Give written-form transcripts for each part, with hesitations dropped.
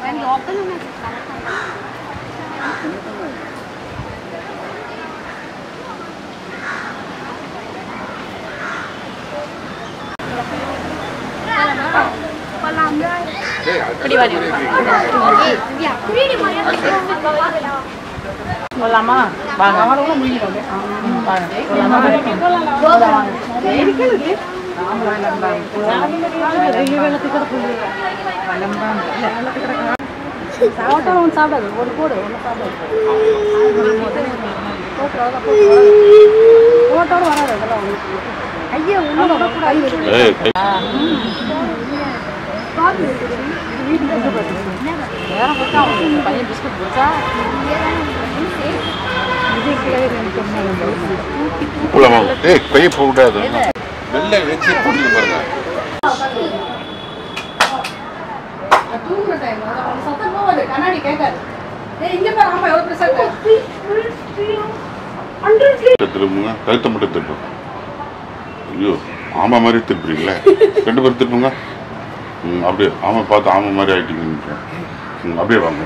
போலாமா வாங்க அவங்கள முடிஞ்சிரோம் வாங்க போலாமா இருக்குது சாப்பிட்டா சாப்பிடாது ஒரு போடு ஒன்று சாப்பிடாது போட்டோடு வராது அதெல்லாம் ஐயா உன்னோட வேற பார்த்தா பையன் பிஸ்கட் பிடிச்சா கையை போடாது வெள்ளை வச்சு போட்டு பாருங்க கண்ணாடி கேட்காது இங்க பாரு ஆமா எவ்வளவு பெருசா திரும்புங்க கழுத்தை மட்டும் திருப்போம் ஐயோ ஆமா மாதிரி திருப்புறீங்களே 2 பேர் திருப்புங்க அப்படியே ஆமா பார்த்து ஆமா மாதிரி ஆயிட்டீங்க அப்படியே வாங்க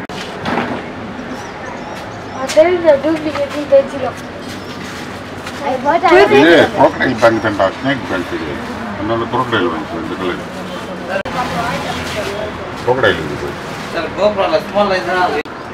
crocodile bank and snake bank another crocodile bank the color crocodile is sir GoPro la small line na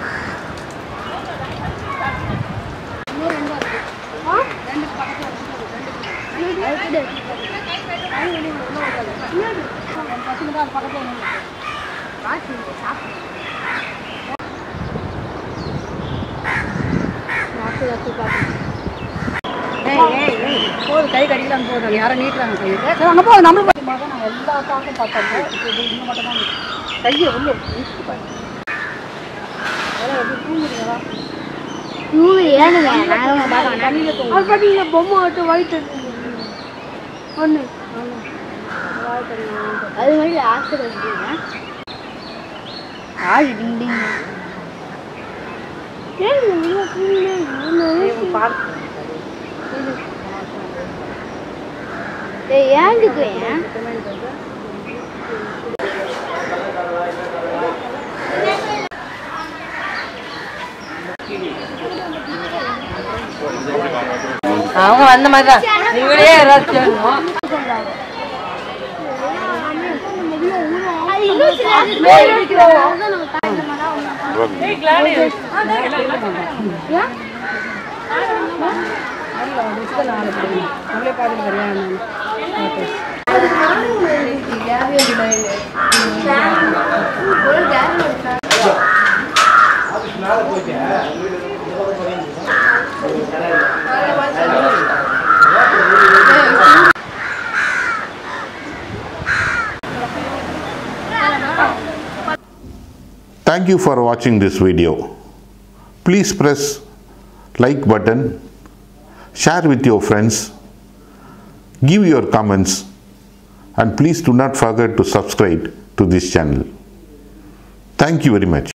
கை கடிக்கலாம் போதும் யாரும் நீட்டுறாங்க கையை அங்கே போகுது நம்மளுக்கு நான் எல்லா காக்கும் பார்த்தேன் இன்னும் மட்டும் தான் கையை உள்ள தூங்குறீங்களா பொம்மை ஆட்டு வாய்ட்டு ஒன்று அது மாதிரி ஆசை ஆள் டிண்டிங் பார்த்து அவங்க வந்த மாதிரி தான் நீங்களே Thank you for watching this video. Please press like button, share with your friends, give your comments, and please do not forget to subscribe to this channel. Thank you very much.